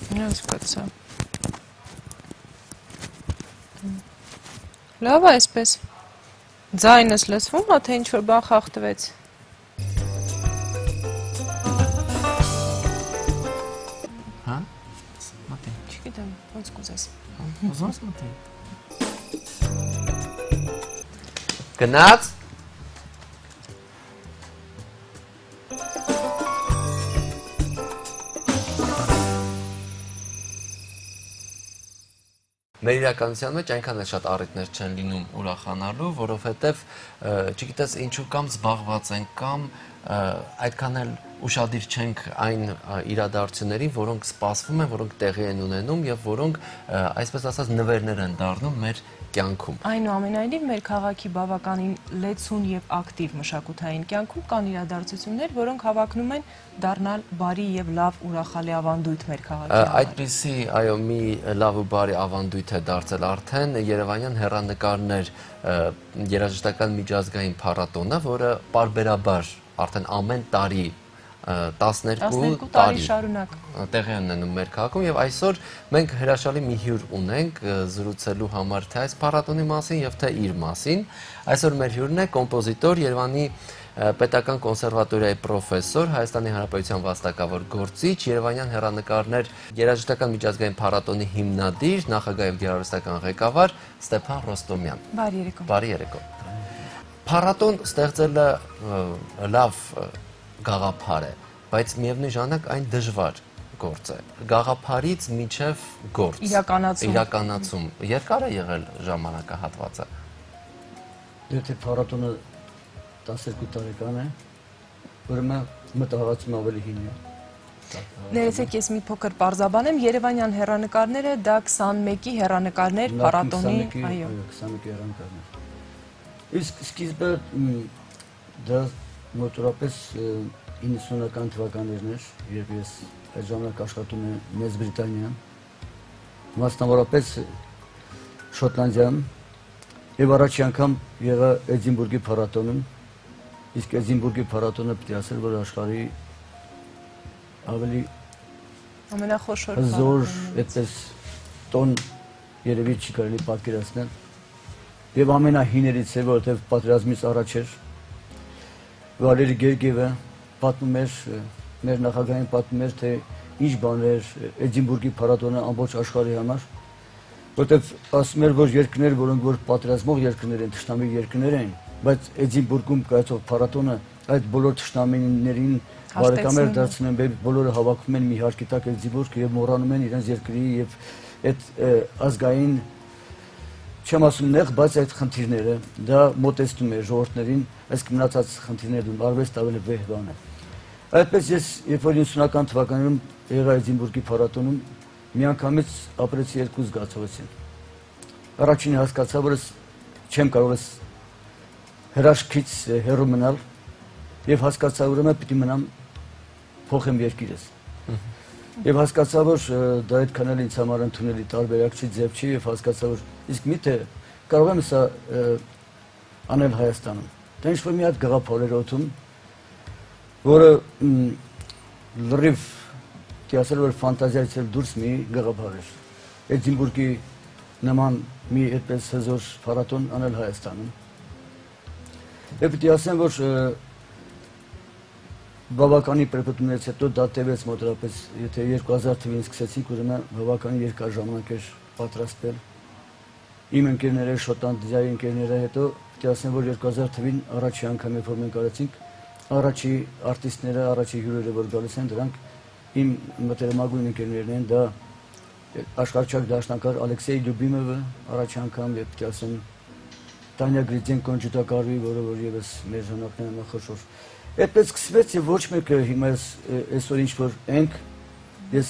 Հասկացա։ Լավ է այսպես։ Ձայնս լսվում է, թե ինչ-որ բան խախտվեց։ Հա? Մատի։ Չգիտեմ, ոնց կուզես։ Ուզած մատի։ Գնաց։ Մեր իրականության մեջ այնքան էլ շատ առիթներ չեն լինում ուրախանալու, որովհետև չգիտես ինչու կամ զբաղված ենք կամ այդքան էլ ուշադիր չենք այն իրադարձություններին, որոնք սպասվում են, որոնք տեղի են ունենում եւ որոնք այսպես ասած նվերներ են դառնում մեր կյանքում։ Այնուամենայնիվ մեր քաղաքի բավականին լեցուն եւ ակտիվ մշակութային կյանքում կան իրադարձություններ, որոնք հավակնում են դառնալ բարի եւ լավ ուրախալի ավանդույթ մեր քաղաքի համար։ Այդպիսի, այո, մի լավ ու բարի ավանդույթ է դարձել արդեն Երևանյան հեռանկարներ երաժշտական միջազգային փառատոնը, որը պարբերաբար արդեն ամեն տարի 12 տարի շարունակ տեղի ունենում մեր քաղաքում եւ այսօր մենք հրաշալի մի հյուր ունենք զրուցելու համար թե այս փառատոնի մասին եւ թե իր մասին։ Այսօր մեր հյուրն է կոմպոզիտոր, Երևանի Պետական կոնսերվատորիայի պրոֆեսոր, Հայաստանի Հանրապետության վաստակավոր գործիչ, Երևանյան հեռանկարներ երաժշտական միջազգային փառատոնի հիմնադիր, նախագահ եւ գեղարվեստական ղեկավար Ստեփան Ռոստոմյան։ Բարի երեկո։ Բարի երեկո։ Փառատոն ստեղծելը լավ գաղափար է, բայց միևնույն ժամանակ այն դժվար գործ է։ Գաղափարից մինչև գործ, իրականացում երկար է եղել ժամանակահատվածը։ Եթե փառատոնը 12 տարեկան է, ուրեմն մտահղացում ավելի հին է։ Ներեցեք ես մի փոքր պարզաբանեմ, Երևանյան հեռանկարները դա 21-ի հեռանկարներ փառատոնի, այո, 21-ի հեռանկարներ։ Իսկ սկիզբը դա մոտորապես 90-ական թվականներն էր, երբ ես այդ ժամանակ աշխատում եմ Մեծ Բրիտանիայում, մասնավորապես Շոտլանդիայում, եւ առաջի անգամ եղա Էդինբուրգի փառատոնում, իսկ Էդինբուրգի փառատոնը պետք է ասել, որ աշխարհի ավելի ամենախոշոր հզոր, այդպես տոն երևի չի կարելի պատկերացնել, եւ ամենահիներից է, որովհետեւ պատերազմից առաջ էր Վալերի Գերգիևը պատմում էր, մեր նախագահին պատմում էր, թե ինչ բան էր Էդինբուրգի փառատոնը ամբողջ աշխարհի համար, որտեղ ասում էր, որ երկրներ, որոնք որ պատերազմող երկրներ են, թշնամի երկրներ են, բայց Էդինբուրգում կայացող փառատոնը այդ բոլոր թշնամիներին բարեկամներ դարձնում են, բոլորը հավաքվում են մի հարկի տակ Էդինբուրգ եւ մոռանում են իրենց երկրի եւ այդ ազգային չեմ ասում նեղ, բայց այդ խնդիրները դա մոտեցնում է ժողովրդներին, այսինքն մնացած խնդիրները արվեստ ավելի վեհ բան է։ Այդպես ես երբ որ 90-ական թվականներում եղա Էդինբուրգի փառատոնում, միանգամից ապրեցի երկու զգացողություն։ Առաջինը հասկացա, որ չեմ կարող ես հրաշքից հեռու մնալ եւ հասկացա, ուրեմն պիտի մնամ փոխեմ երկիրս։ Եվ հասկացա, որ դա այդքան էլ ինձ համար ընդունելի տարբերակ չի, ձև չի եւ հասկացա, որ իսկ միթե կարող եմ սա անել Հայաստանում։ Դա ինչ-որ մի հատ գաղափար էր օդում, որը լրիվ ասել որ ֆանտազիայից էլ դուրս մի գաղափար էր։ Էդինբուրգի նման մի այդպես հզոր փառատոն անել Հայաստանում։ Եվ պիտի ասեմ, որ բավականի պրեպտումներից հետո դա տևեց մոտավորապես, եթե 2000 թվականին սկսեցինք, ուրեմն բավականին երկար ժամանակ էր պատրաստվել։ Իմ ընկերները, Շոտլանդիայի ընկերները, հետո պիտի ասեմ, որ 2000 թվականին առաջի անգամ երբ որ մենք արեցինք, առաջի արտիստները, առաջի հյուրերը որ գալիս են, դրանք իմ մտերմագույն ընկերներն են, դա աշխարհչափ դաշնակահար Ալեքսեյ Լյուբիմովը առաջի անգամ, եւ պիտի ասեմ Տանյա Գրիցենկոն ջութակարվի, որը որ եւս մեր ժամանակներն ամենախոշոր։ Այդպես սկսվեց եւ ոչ մեկը հիմա այսօր ինչ որ ենք, ես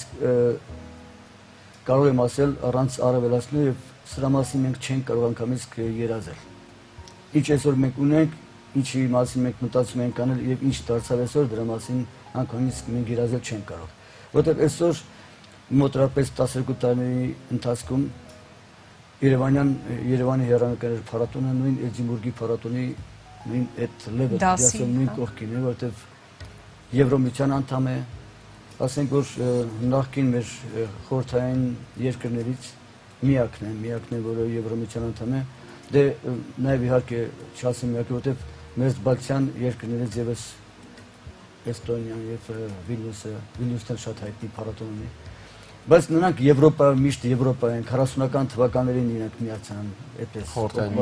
կարող եմ ասել առանց առավելացնելու եւ սրա մասին մենք չենք կարող անգամից երազել։ Ինչ այսօր մենք ունենք, ինչի մասին մենք մտածում ենք անել եւ ինչ դարձավ այսօր, դրա մասին անգամից մենք երազել չենք կարող։ Որտեղ այսօր մոտավորապես 12 տարիների ընթացքում Երևանի հեռանկարների փառատոնը նույն Էդինբուրգի փառատոնի նույն այդ լեվելը, նույն կողքին է, որտեղ Եվրոմիության անդամ է, ասենք որ նախկին մեր խորհրդային երկրներից միակն է, որը Եվրամիության անդամ է, դե նաև իհարկե չասեմ միակը, որտեղ մեր բալթյան երկրներից եւս Էստոնիան եւ Վիլնյուսն շատ հայտնի փառատոն ունի։ Բայց նրանք միշտ Եվրոպայում 40-ական թվականներին իրենք միացան այդպես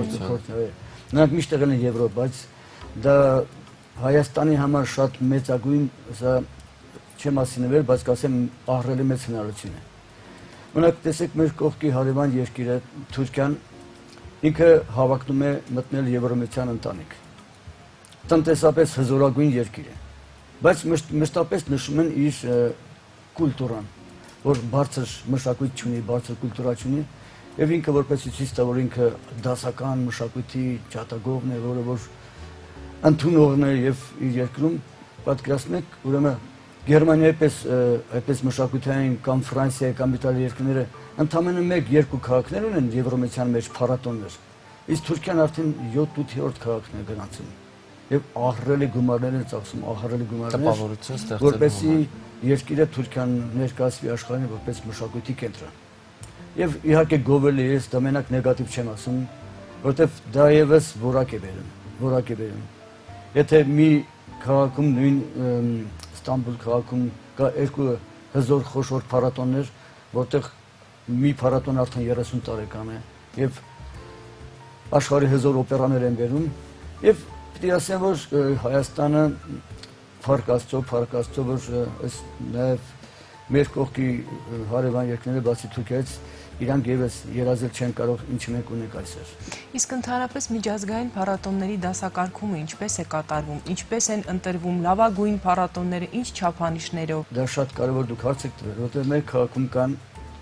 նրանք միշտ եղել են Եվրոպա, բայց դա Հայաստանի համար շատ մեծագույն, սա չեմ ասինվել, բայց կասեմ ահռելի մեծ հնարավորություն է։ Օրինակ տեսեք մեր կողքի հարևան երկիրը Թուրքիան ինքը հավակնում է մտնել Եվրոմիության ընտանիք։ Տնտեսապես հզորագույն երկիր է, բայց մշտապես նշում են իր կուլտուրան, որ բարձր մշակույթ ունի, բարձր կուլտուրա ունի, եւ ինքը որպես ցույց տա, որ ինքը դասական մշակույթի ջատագովն է, որը որ ընդունողն է եւ իր երկրում պատկերացնում եք, ուրեմն Գերմանիայի այդպես մշակութային կամ Ֆրանսիայի կամ Իտալիայի երկրները ընդամենը 1-2 քաղաքներ ունեն Եվրոմիության մեջ փառատոններ, իսկ Թուրքիան արդեն 7-8-րդ քաղաքն է գրանցում եւ ահռելի գումարներ են ծախսում, ահռելի գումարներ, որպեսզի երկիրը Թուրքիան ներկայացվի աշխարհին որպես մշակույթի կենտրոն։ Եվ իհարկե գովելի է, դա մենակ նեգատիվ չեմ ասում, որտեվ դա եւս որակ է բերում։ Եթե մի քաղաքում նույն Ստամբուլ քաղաքում կա երկու հզոր խոշոր փառատոններ, որտեղ մի փառատոն արդեն 30 տարեկան է եւ աշխարհի հզոր օպերաներ են բերում եւ պիտի ասեմ, որ Հայաստանը փառք Աստծո, որ նաեւ մեր կողքի հարևան երկրները բացի Թուրքիայից իրանք եւս երազել չեն կարող ինչ մենք ունենք այսօր։ Իսկ ընդհանրապես միջազգային փառատոնների դասակարգումը ինչպես է կատարվում, ինչպես են ընտրվում լավագույն փառատոնները, ինչ չափանիշներով։ Դա շատ կարևոր դուք հարց եք տվել, որտեղ մեր քաղաքում կան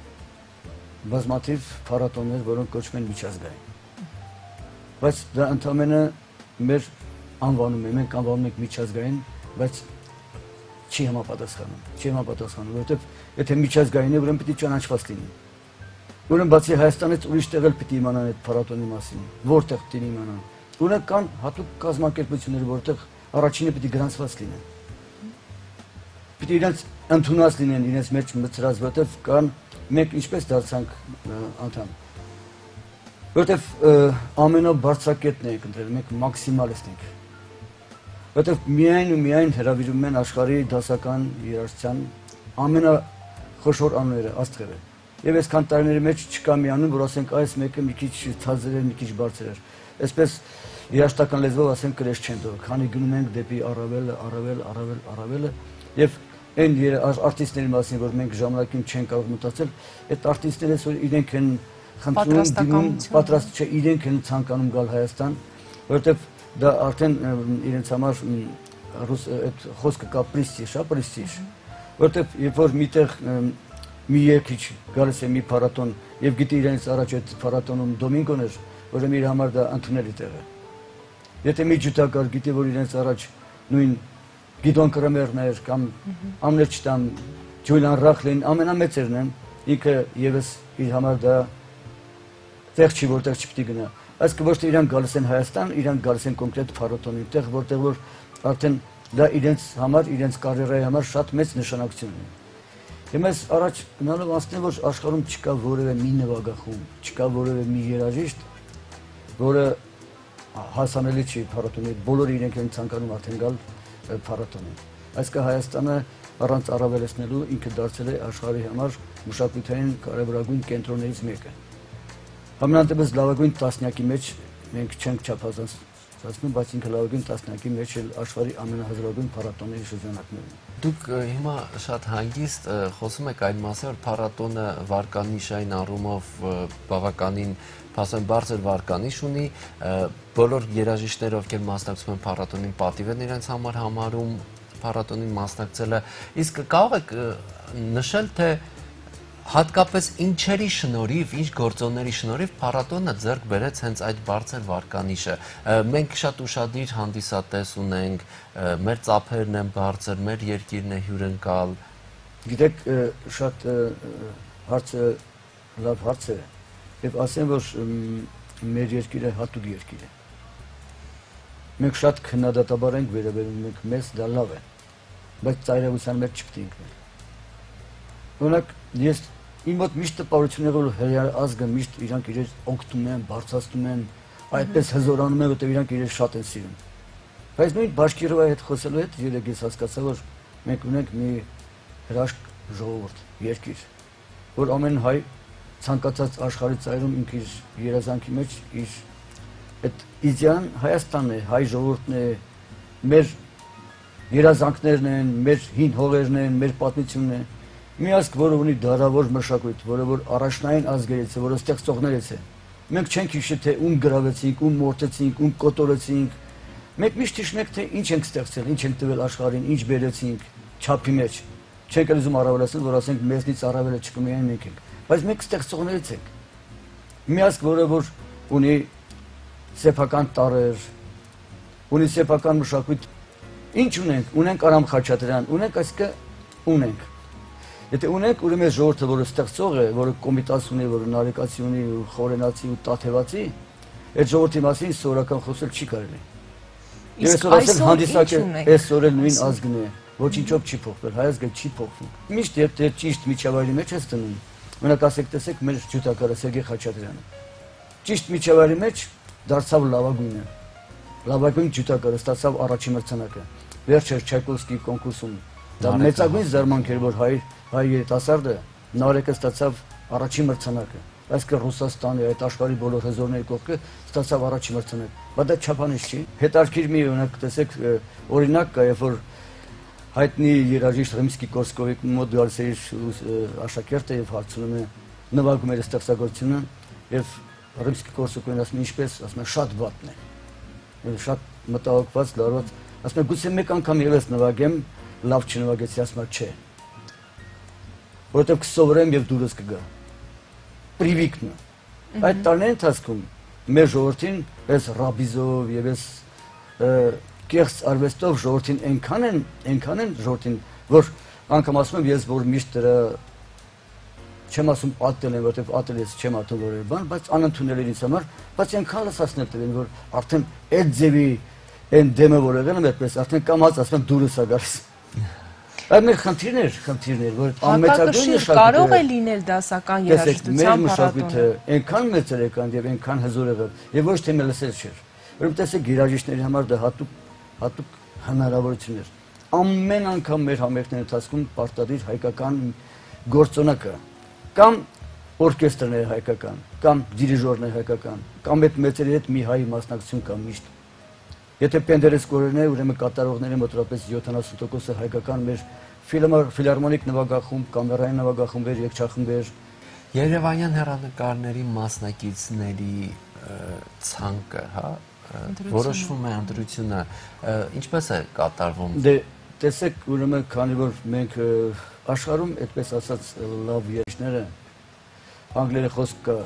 բազմաթիվ փառատոններ, որոնք կոչվում են միջազգային։ Բայց դա ընդհանրապես մեր անվանում է, մենք անվանում ենք միջազգային, բայց չի համապատասխանում, որովհետև եթե միջազգային է, ուրեմն պիտի ճանաչված լինի։ Ուրեմն բացի Հայաստանից ուրիշ տեղել պիտի իմանան այդ փառատոնի մասին, որտեղ պիտի իմանան։ Ուրեմն կան հատուկ կազմակերպություններ, որտեղ առաջինը պիտի գրանցված լինեն։ Պիտի իրենց ընդունած լինեն, իրենց մեջ մտցրած, որտեղ կան մենք ինչպես դարձանք անդամ։ Որտեղ ամենաբարձրակետն ենք ընտրել, մենք մաքսիմալիստ ենք։ Որտեղ միայն հրավիրում են աշխարհի դասական երաժշտության ամենախոշոր անունները, աստղերը։ Եվ այսքան տարիների մեջ չկա մի անուն, որ ասենք այս մեկը մի քիչ ցածր էր, մի քիչ բարձր էր։ Այսպես երաժշտական լեզվով ասենք կրեսչենդո, քանի գնում ենք դեպի առավելը, եւ այն արտիստների մասին, որ մենք ժամանակին չեն կարող մտածել, այդ արտիստները որ իրենք են խնդրում, պատրաստ չէ, իրենք են ցանկանում գալ Հայաստան, որովհետեւ դա արդեն իրենց համար այդ խոսքը կա պրեստիժ, որովհետեւ երբ որ միտեղ մի երկիչ գալիս է մի փառատոն եւ գիտի իրենց առաջ այդ փառատոնում դոմինգոն էր, որը իր համար դա ընդունելի տեղ է։ Եթե մի ջութակար գիտի, որ իրենց առաջ նույն Գիդոն Կրեմերներ կամ ամներ չտամ Ջուլիան Ռախլին ամենամեծերն են, ինքը եւս իր համար դա տեղ չի, որտեղ չպիտի գնա։ Այսինքն ոչ թե իրանք գալիս են Հայաստան, իրանք գալիս են կոնկրետ փառատոնի տեղ, որտեղ որ արդեն դա իրենց համար, իրենց կարիերայի համար շատ մեծ նշանակություն ունի։ Հիմա առաջ գնալով ասեմ, որ աշխարհում չկա որևէ մի նվագախումբ, չկա որևէ մի երաժիշտ, որը հասանելի չի փառատոնի, բոլորը իրենք են ցանկանում արդեն գալ փառատոնին։ Այսինքն Հայաստանը առանց առավելեցնելու ինքը դարձել է աշխարհի համար մշակութային կարևորագույն կենտրոններից մեկը։ Համենայնդեպս լավագույն տասնյակի մեջ մենք չենք չափազանցնում, բայց ինքը լավագույն տասնյակի մեջ էլ աշխարհի ամենահզորագույն փառատոնների շրջանակներն են։ Դուք հիմա շատ հանգիստ խոսում եք այն մասին, որ փառատոնը վարկանիշային առումով բավականին բարձր վարկանիշ ունի, բոլոր երաժիշտները, ովքեր մասնակցում են փառատոնին, պատիվ են իրենց համար համարում փառատոնին մասնակցելը, իսկ կարող եք նշել, թե հատկապես ինչերի շնորհիվ, ինչ գործոնների շնորհիվ փառատոնը ձեռք բերեց հենց այդ բարձր վարկանիշը։ Մենք շատ ուշադիր հանդիսատես ունենք, մեր ծափերն են բարձր, մեր երկիրն է հյուրընկալ։ Գիտեք, շատ հարցը լավ հարց է, եւ ասեմ, որ մեր երկիրը հատուկ երկիր է։ Մենք շատ քննադատաբար ենք վերաբերում, մենք մեզ դա լավ է, բայց ծայրահեղության մեջ չպիտի ընկնել։ օրինակ ես իմ մոտ միշտ տպավորություն եղել հրեա ազգը միշտ իրանք իրենց օգտում են, բարձրացնում են, այդպես հզորանում են, որտեղ իրանք իրենց շատ են սիրում։ Բայց նույն Բաշկիրովի հետ խոսելու հետ երեք ես հասկացա, որ մենք ունենք մի հրաշք ժողովուրդ, երկիր, որ ամեն հայ ցանկացած աշխարհի ծայրում ինքը իր երազանքի մեջ իր այդ իդեան Հայաստանն է, հայ ժողովուրդն է, մեր երազանքներն են, մեր հին հողերն են, մեր պատմությունն է։ Մի ազգ, որը ունի դարավոր մշակույթ, որը որ առաջնային ազգերից է, որը ստեղծողներից է։ Մենք չենք հիշի, թե ում գրավեցինք, ում մորթեցինք, ում կոտորեցինք։ Մենք միշտ հիշում ենք, թե ինչ ենք ստեղծել, ինչ ենք տվել աշխարհին, ինչ բերեցինք չափի մեջ։ Չենք ուզում առավելացնել, որ ասենք մեզնից առավելը չկա միայն մենք ենք, բայց մենք ստեղծողներից ենք։ Մի ազգ, որը որ ունի սեփական տարեր, ունի սեփական մշակույթ, ինչ ունենք, ունենք Արամ Խաչատրյան, ունենք այսինքն ունենք։ Եթե ունենք, ուրեմն ժողովուրդը, որը ստեղծող է, որը կոմիտաս ունի, որը նարեկացի ունի, խորենացի ու տաթևացի, այդ ժողովրդի մասին սովորական խոսել չի կարելի։ Իսկ այսօր հանդիսակել այսօր էլ նույն ազգն է, ոչինչով չի փոխվել, հայ ազգը չի փոխվում։ Միշտ երբ դե ճիշտ միջավայրի մեջ ես դնում, մենակ ասեք տեսեք մեր ջութակարը Սերգեյ Խաչատրյանը։ Ճիշտ միջավայրի մեջ դարձավ լավագույնը։ Լավագույն ջութակարը ստացավ առաջին մրցանակը։ Վերջեր Չայկովսկի կոնկուրսում։ Դա մեծագույն զարմանք էր, որ հայ երիտասարդը նարեկը ստացավ առաջին մրցանակը։ Այսինքն Ռուսաստանի այդ աշխարհի բոլոր հզորների կողքը ստացավ առաջին մրցանակ։ Բայց դա չափանիշ չի։ Հետարքիր մի օրինակ տեսեք օրինակ կա, երբ որ հայտնի երաժիշտ Ռիմսկի-Կորսկովի մոտ գալիս է իր աշակերտը եւ հարցնում է նվագում էր ստեղծագործությունը եւ Ռիմսկի-Կորսկովին ասում է ինչպես, ասում է շատ վատն է։ Եվ շատ մտահոգված լարված, ասում է գուցե մեկ անգամ եւս նվագեմ, լավ չնվագեցի, ասում է չէ։ Որովհետեւ կսովորեմ եւ դուրս կգա։ Պրիվիկն է։ Այդ տարիների ընթացքում մեր ժողովրդին այս ռաբիզով եւ այս կեղծ արվեստով ժողովրդին այնքան են ժողովրդին, որ անգամ ասում եմ ես, որ միշտ դրա չեմ ասում ատել են, որովհետեւ ատել ես չեմ ատել որևէ բան, բայց անընդունել էր ինձ համար, բայց այնքան լսածներ տվին, որ արդեն այդ ձևի այն դեմը որ եղել եմ այդպես, արդեն կամած ասում եմ դուրս է գալիս։ Այդ մեր խնդիրներ, որ անմեծագույն մշակույթը կարող է լինել դասական երաժշտության փառատոնը։ Այնքան մեծ էր եկան եւ այնքան հզոր եղավ, եւ ոչ թե մելսել չէր։ Ուրեմն տեսեք երաժիշտների համար դա հատուկ հնարավորություն էր։ Ամեն անգամ մեր համերգների ընթացքում պարտադիր հայկական գործոնակը կամ օրկեստրն է հայկական, կամ դիրիժորն է հայկական, կամ այդ մեծերի հետ մի հայ մասնակցություն կա միշտ։ Եթե Պենդերեսկորն է, ուրեմն կատարողների մոտավորապես 70%-ը հայկական մեր ֆիլհարմոնիկ նվագախումբ, կամերային նվագախումբեր, երգչախմբեր, Երևանյան հեռանկարների մասնակիցների ցանկը, հա, որոշվում է ընտրությունը, ինչպես է կատարվում։ Դե տեսեք, ուրեմն քանի որ մենք աշխարհում այդպես ասած լավ երգիչները անգլերեն խոսք կա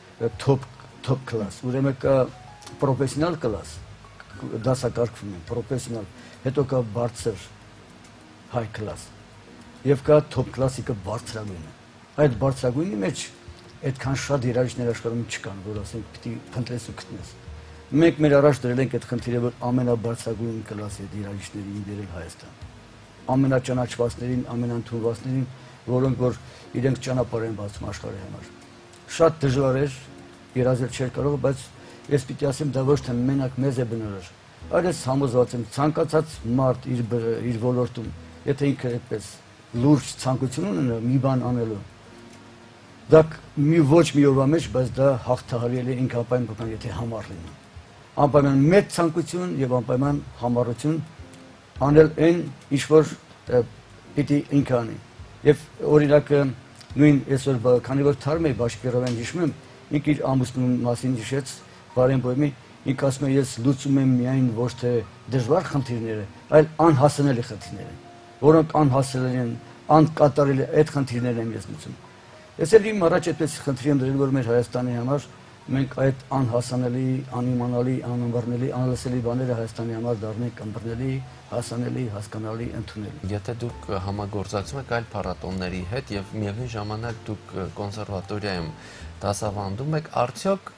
top class, ուրեմն կա պրոֆեսիոնալ class դասակարգվում են, պրոֆեսիոնալ, հետո կա բարձր high class եւ կա top class-ը բարձրագույնը։ Այդ բարձրագույնի մեջ այդքան շատ երաժիշտներ աշխարհում չկան, որ ասենք պիտի փնտրես ու գտնես։ Մենք մեր առաջ դրել ենք այդ խնդիրը, որ ամենաբարձրագույն կլասի երաժիշտների ինդերել Հայաստան։ Ամենաճանաչվածներին, ամենաընդունվածներին, որոնք որ իրենք ճանապարհ են բացում աշխարհի համար։ Շատ դժվար էր, երազել չէր կարող, բայց ես պիտի ասեմ, դա ոչ թե մենակ մեզ է բնորոշ, այլ ես համոզված եմ, ցանկացած մարդ իր ոլորտում, եթե ինքը այդպես լուրջ ցանկություն ունենա մի բան անելու, դա ոչ մի օրվա մեջ, բայց դա հաղթահարելի է ինքը անպայման, եթե համառ լինի։ Անպայման մեծ ցանկություն եւ անպայման համառություն անել այն, ինչ որ պիտի ինքը անի։ Եվ օրինակ նույն այսօր քանի որ Թարմեյ Բաշկիրովյան հիշում եմ, ինքը իր ամուսնու մասին հիշեց, Բարենբոյմի, ինքը ասում է ես լուծում եմ միայն ոչ թե դժվար խնդիրները, այլ անհասանելի խնդիրները, որոնք անհասանելի են, անկատարելի այդ խնդիրներն եմ ես լուծում։ Ես էլ իմ առաջ այդպես խնդրի եմ դրել, որ մեր Հայաստանի համար մենք այդ անհասանելի, անիմանալի, անըմբռնելի, անլսելի բաները Հայաստանի համար դառնենք ըմբռնելի, հասանելի, հասկանալի, ընդունելի։ Եթե դուք համագործակցում եք այլ փառատոների հետ եւ միևնույն ժամանակ դուք կոնսերվատորիայում դասավանդում եք, արդյոք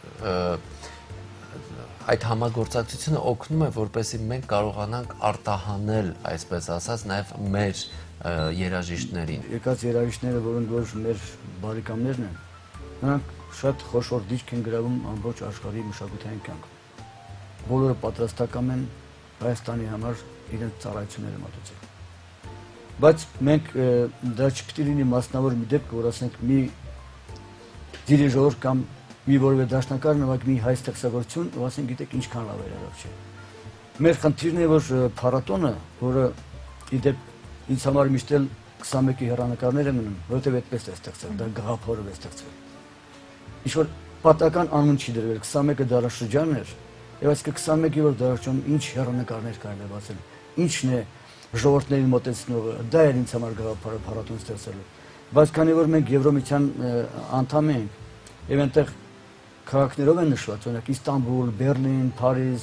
այդ համագործակցությունը օգնում է, որպեսզի մենք կարողանանք արտահանել, այսպես ասած, նաև մեր երաժիշտներին։ Եկած երաժիշտները, որոնք որ մեր բարեկամներն են, նրանք շատ խոշոր դիրք են գրավում ամբողջ աշխարհի մշակութային կյանքում։ Բոլորը պատրաստական են Հայաստանի համար իրենց ծառայությունները մատուցել։ Բայց մենք դա չպիտի լինի մասնավոր մի դեպք, որ ասենք մի դիրիժոր կամ մի որևէ դաշնակար նվագ մի հայ ստեղծագործություն, ու ասենք գիտեք ինչքան լավ էր արավ չէ։ Մեր խնդիրն է, որ փառատոնը, որը իդեպ ինձ համար միշտ էլ 21-ի հեռանկարներ են մնում, որովհետև այդպես է ստեղծել, դա գաղափարով է ստեղծվել։ Ինչ որ պատական անուն չի դրվել, 21-ը դարաշրջանն էր, եւ այս 21-ի որ դարաշրջանում ինչ հեռանկարներ կարելի է բացել, ինչն է ժողովրդներին մոտեցնողը, դա էր ինձ համար գաղափարը փառատոն ստեղծելու։ Բայց քանի որ մենք Եվրոմիության անդամ ենք, եւ այնտեղ քաղաքներով են նշված, օրինակ Իստանբուլ, Բերլին, Փարիզ,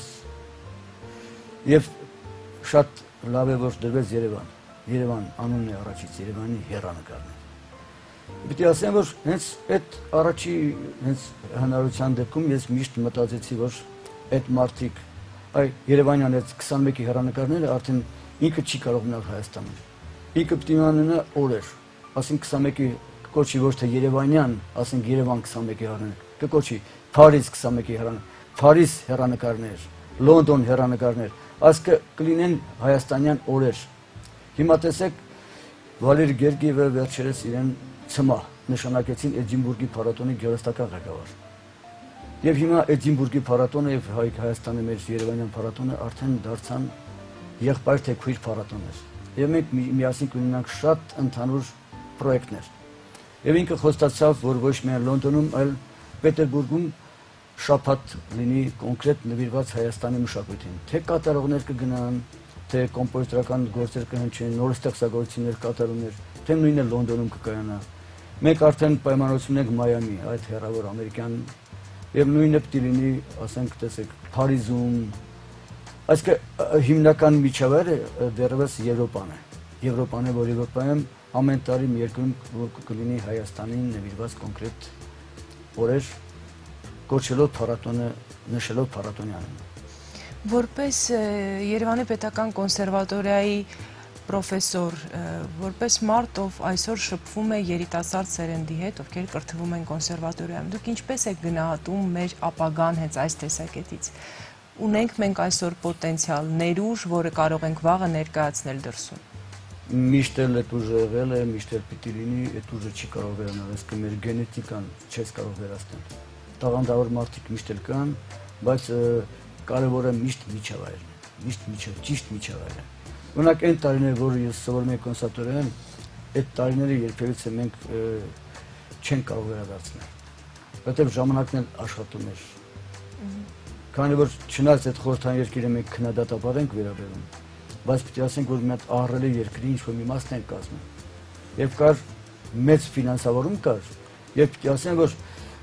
եւ շատ լավ է որ դրվեց Երևան։ Երևան անունն է առաջից, Երևանի հեռանկարն է։ Պիտի ասեմ, որ հենց այդ առաջի հենց հնարավորության դեպքում ես միշտ մտածեցի, որ այդ մարդիկ, այ Երևանյան այդ 21-ի հեռանկարները արդեն ինքը չի կարող մնալ Հայաստանում։ Ինքը պիտի ունենա օրեր, ասենք 21-ի կոչի ոչ թե Երևանյան, ասենք Երևան 21-ի հեռանկար, կկոչի Փարիզ 21-ի հեռանկար, Փարիզ հեռանկարներ, Լոնդոն հեռանկարներ, այս կլինեն հայաստանյան օրեր։ Հիմա տեսեք, Վալերի Գերգիևը վերջերս իրեն ցմահ նշանակեցին Էդինբուրգի փառատոնի գեղեցկական ղեկավար։ Եվ հիմա Էդինբուրգի փառատոնը եւ Հայաստանի մեր Երևանյան փառատոնը արդեն դարձան եղբայր թե քույր փառատոններ։ Եվ մենք միասին կունենանք շատ ընդհանուր պրոյեկտներ։ Եվ ինքը խոստացավ, որ ոչ միայն Լոնդոնում, այլ Պետերբուրգում շաբաթ լինի կոնկրետ նվիրված Հայաստանի մշակույթին։ Թե կատարողներ կգնան, թե կոմպոզիտորական գործեր կհնչեն, նոր ստեղծագործություններ, կատարումներ, թե նույնը Լոնդոնում կկայանա։ Մենք արդեն պայմանավորություն ենք Մայամի, այդ հեռավոր ամերիկյան, եւ նույնը պիտի լինի, ասենք, տեսեք, Փարիզում։ Այսինքն հիմնական միջավայրը դեռևս Եվրոպան է։ Եվրոպան է, որ Եվրոպայում ամեն տարի մի երկրում կլինի Հայաստանին նվիրված կոնկրետ օրեր, կոչելով փառատոնը, նշելով փառատոնյանը։ Որպես Երևանի պետական կոնսերվատորիայի պրոֆեսոր, որպես մարդ, ով այսօր շփվում է երիտասարդ սերնդի հետ, ովքեր կրթվում են կոնսերվատորիայում, դուք ինչպես եք գնահատում մեր ապագան հենց այս տեսակետից։ Ունենք մենք այսօր պոտենցիալ, ներուժ, որը կարող ենք վաղը ներկայացնել դրսում։ Միշտ էլ այդ ուժը եղել է, միշտ էլ պիտի լինի, այդ ուժը չի կարող վերանալ, այսինքն մեր գենետիկան չես կարող վերացնել։ Տաղանդավոր մարդիկ միշտ էլ կան, բայց կարևորը միշտ միջավայրն է, միշտ ճիշտ միջավայրը։ Օրինակ այն տարիները, որ ես սովորում եմ կոնսերվատորիայում, այդ տարիները երբևիցե մենք չենք կարող վերադարձնել, որտեղ ժամանակն էլ աշխատում էր։ Քանի որ չնայած այդ խորհրդային երկիրը մենք քննադատաբար ենք վերաբերում, բայց պիտի ասենք, որ մի հատ ահռելի երկրի ինչ-որ մի մասն ենք կազմում։ Եվ կար մեծ ֆինանսավորում կար, եւ պիտի ասեմ, որ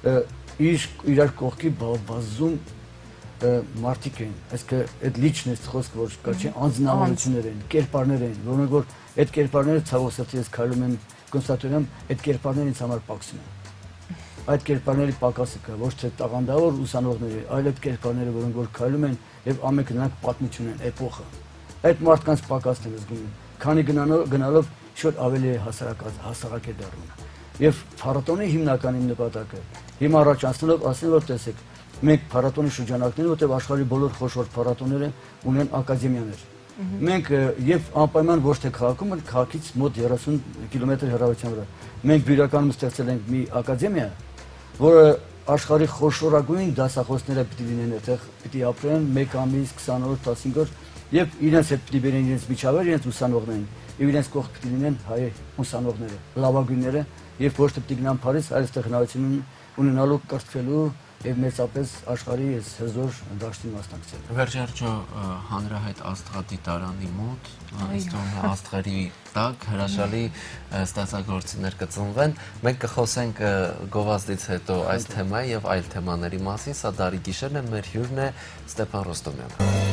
իրար կողքի բազում մարդիկ են, այսինքն այդ լիչնեստ խոսք որ կա չէ, անձնավորություններ են, կերպարներ են, որոնք որ այդ կերպարները ցավոք սրտի ես քայլում եմ կոնսերվատորիայում, այդ կերպարները ինձ համար պակասում են։ Այդ կերպարների պակասը կա, ոչ թե տաղանդավոր ուսանողների, այլ այդ կերպարները, որոնք որ քայլում են եւ ամենքը նրանք պատմություն են, էպոխը։ Այդ մարդկանց պակասն եմ զգում, քանի գնալով շուտ ավելի հասարակ է դառնում։ Եվ փառատոնի հիմնական նպատակը հիմա առաջանցնելով ասել որ տեսեք, մենք փառատոնի շրջանակներում, որտեղ աշխարհի բոլոր խոշոր փառատոնները ունեն ակադեմիաներ։ Մենք եւ անպայման ոչ թե քաղաքում, այլ քաղաքից մոտ 30 կիլոմետր հեռավորության վրա։ Մենք իրականում ստեղծել ենք մի ակադեմիա, որը աշխարհի խոշորագույն դասախոսները պիտի լինեն այդտեղ, պիտի ապրեն 1 ամիս, 20 օր, 15 օր եւ իրենց հետ պիտի բերեն իրենց միջավայր, իրենց ուսանողներին եւ իրենց կողք պիտի լինեն հայ ուսանողները, լավագույնները եւ ոչ թե պիտի գնան Փարիզ, այլ այստեղ հնարավորություն ունենալու կրթվելու եւ մեծապես աշխարհի այս հզոր դաշտին մասնակցել։ Վերջերջո հանրահայտ աստղադիտարանի մոտ, աստղերի տակ հրաշալի ստեղծագործություններ կծնվեն։ Մենք կխոսենք գովազդից հետո այս թեմայի եւ այլ թեմաների մասին։ Սա Դարի գիշերն է, մեր հյուրն է Ստեփան Ռոստոմյանը։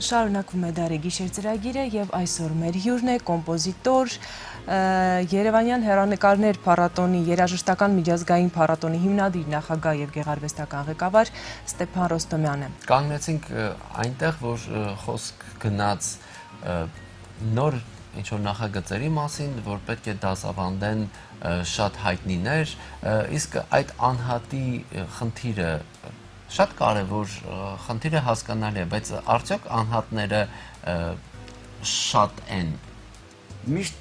Շարունակվում է դարի գիշեր ծրագիրը եւ այսօր մեր հյուրն է կոմպոզիտոր Երևանյան հեռանկարներ փառատոնի երաժշտական միջազգային փառատոնի հիմնադիր նախագահ եւ գեղարվեստական ղեկավար Ստեփան Ռոստոմյանը։ Կանգնեցինք այնտեղ, որ խոսք գնաց նոր ինչ-որ նախագծերի մասին, որ պետք է դասավանդեն շատ հայտնիներ, իսկ այդ անհատի խնդիրը շատ կարևոր խնդիր է, հասկանալի է, բայց արդյոք անհատները շատ են։ Միշտ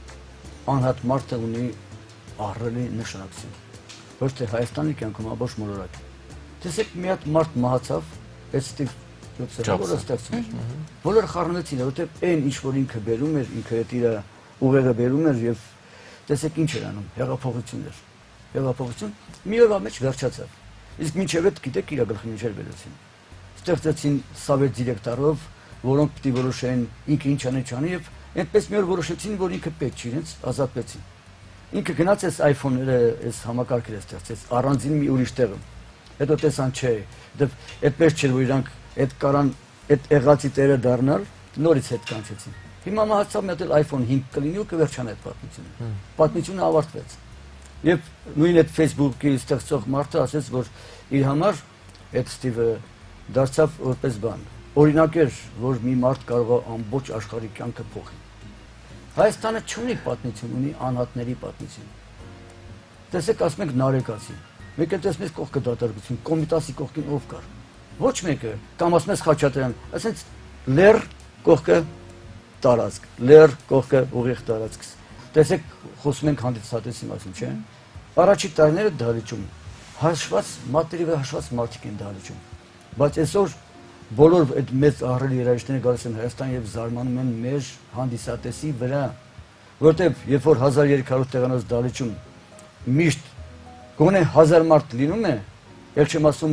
անհատ մարդը ունի ահռելի նշանակություն, ոչ թե Հայաստանի կյանքում ամբողջ մոլորակ։ Տեսեք, մի հատ մարդ մահացավ, այդ Ստիվ Ջոբսը ստեղծում էր։ Բոլորը խառնեցին, որովհետև այն ինչ որ ինքը բերում էր, ինքը այդ իր ուղեղը բերում էր եւ տեսեք ինչ էր անում, հեղափոխություն էր։ Հեղափոխություն մի օրվա մեջ վերջացավ։ Իսկ մինչև այդ գիտեք իր գլխին ինչ էր վերացին։ Ստեղծեցին սովետ դիրեկտորով, որոնք պիտի որոշեն ինքը ինչ անի չանի եւ այդպես մի օր որոշեցին, որ ինքը պետք չի, իրենց ազատվեցին։ Ինքը գնաց այս iPhone-ները, այս համակարգերը ստեղծեց առանձին մի ուրիշ տեղում։ Հետո տեսան չէ, դեպ այդպես չէր, որ իրանք այդ կարան այդ եղածի տերը դառնալ, նորից հետ կանչեցին։ Հիմա մահացավ մի հատ iPhone 5 կլինի ու կվերջանա այդ պատմությունը։ Պատմությունը ավարտվեց։ Եվ նույն այդ Facebook-ի ստեղծող մարդը ասեց, որ իր համար այդ Ստիվը դարձավ որպես բան։ Օրինակ էր, որ մի մարդ կարող է ամբողջ աշխարհի կյանքը փոխի։ Հայաստանը չունի պատմություն, ունի անհատների պատմություն։ Տեսեք, ասում ենք Նարեկացի։ Մեկը տեսնես կողքը դատարկություն, Կոմիտասի կողքին ով կար։ Ոչ մեկը, կամ ասում ես Խաչատրյան, ասենց լեր կողքը տարածք, լեր կողքը ուղիղ տարածք։ Տեսեք, խոսում ենք հանդիսատեսի մասին, չէ՞։ Առաջի տարիները դահլիճում հաշված մատերի վրա հաշված մարդիկ են դահլիճում։ Բայց այսօր բոլոր այդ մեծ ահռելի երաժիշտները գալիս են Հայաստան եւ զարմանում են մեր հանդիսատեսի վրա, որտեւ երբ որ 1300 տեղանոց դահլիճում միշտ գոնե 1000 մարդ լինում է, ել չեմ ասում